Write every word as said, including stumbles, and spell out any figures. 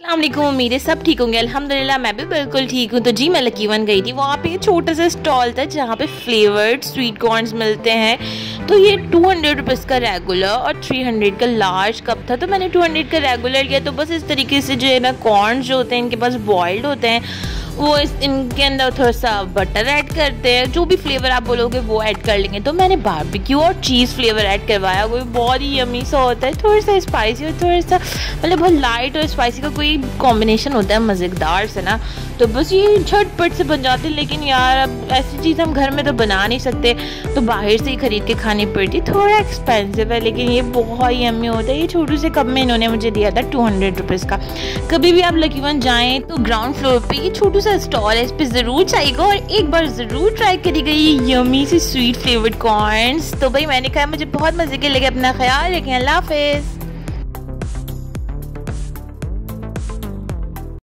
अस्सलामुअलैकुम, उम्मीद है सब ठीक होंगे। अल्हम्दुलिल्लाह मैं भी बिल्कुल ठीक हूँ। तो जी मैं लकी वन गई थी, वहाँ पे छोटा सा स्टॉल था जहाँ पे फ्लेवर्ड स्वीट कॉर्न्स मिलते हैं। तो ये टू हंड्रेड रुपीज़ का रेगुलर और थ्री हंड्रेड का लार्ज कप था। तो मैंने टू हंड्रेड का रेगुलर लिया। तो बस इस तरीके से जो है ना कॉर्न्स जो होते हैं इनके पास बॉइल्ड होते हैं, वो इस इनके अंदर थोड़ा सा बटर ऐड करते हैं, जो भी फ्लेवर आप बोलोगे वो ऐड कर लेंगे। तो मैंने बारबेक्यू और चीज़ फ्लेवर ऐड करवाया, वो बहुत ही यमी सा होता है, थोड़ा सा स्पाइसी और थोड़ा सा मतलब बहुत लाइट और स्पाइसी का कोई कॉम्बिनेशन होता है मज़ेदार से ना। तो बस ये झटपट से बन जाते हैं, लेकिन यार अब ऐसी चीज़ हम घर में तो बना नहीं सकते, तो बाहर से ही खरीद के खानी पड़ती। थोड़ा एक्सपेंसिव है लेकिन ये बहुत ही यमी होता है। ये छोटे से कप में इन्होंने मुझे दिया था टू हंड्रेड रुपीज़ का। कभी भी आप लकी वन जाएँ तो ग्राउंड फ्लोर पर ये छोटू सा स्टॉल है, इस पे ज़रूर जाइएगा और एक बार ज़रूर ट्राई करिएगा ये यमी सी स्वीट फ्लेवर्ड कॉर्न्स। तो भाई मैंने कहा मुझे बहुत मज़े के लगे। अपना ख्याल रखें, अल्लाह हाफ़िज़।